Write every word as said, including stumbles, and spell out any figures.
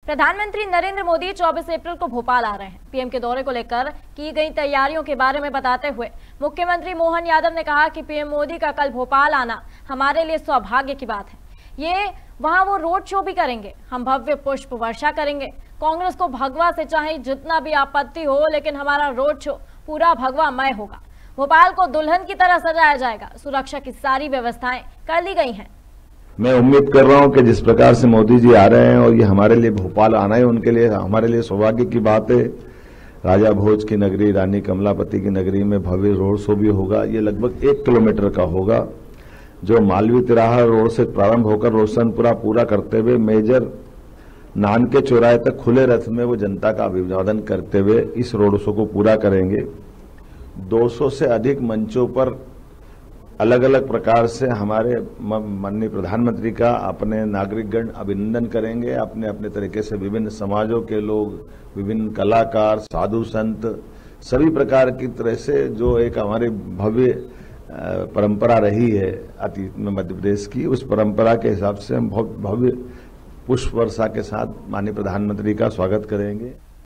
प्रधानमंत्री नरेंद्र मोदी चौबीस अप्रैल को भोपाल आ रहे हैं। पीएम के दौरे को लेकर की गई तैयारियों के बारे में बताते हुए मुख्यमंत्री मोहन यादव ने कहा कि पीएम मोदी का कल भोपाल आना हमारे लिए सौभाग्य की बात है। ये वहां वो रोड शो भी करेंगे, हम भव्य पुष्प वर्षा करेंगे। कांग्रेस को भगवा से चाहे जितना भी आपत्ति हो, लेकिन हमारा रोड शो पूरा भगवामय होगा। भोपाल को दुल्हन की तरह सजाया जाएगा। सुरक्षा की सारी व्यवस्थाएं कर ली गई हैं। मैं उम्मीद कर रहा हूं कि जिस प्रकार से मोदी जी आ रहे हैं और ये हमारे लिए भोपाल आना है, उनके लिए हमारे लिए सौभाग्य की बात है। राजा भोज की नगरी, रानी कमलापति की नगरी में भव्य रोड शो भी होगा। ये लगभग एक किलोमीटर का होगा, जो मालवीय तिराहा रोड से प्रारंभ होकर रोशनपुरा पूरा करते हुए मेजर नान के चौराहे तक खुले रथ में वो जनता का अभिवादन करते हुए इस रोड शो को पूरा करेंगे। दो सौ से अधिक मंचों पर अलग अलग प्रकार से हमारे माननीय प्रधानमंत्री का अपने नागरिकगण अभिनंदन करेंगे। अपने अपने तरीके से विभिन्न समाजों के लोग, विभिन्न कलाकार, साधु संत, सभी प्रकार की तरह से जो एक हमारी भव्य परंपरा रही है अतीत में मध्य प्रदेश की, उस परंपरा के हिसाब से हम भव्य पुष्प वर्षा के साथ माननीय प्रधानमंत्री का स्वागत करेंगे।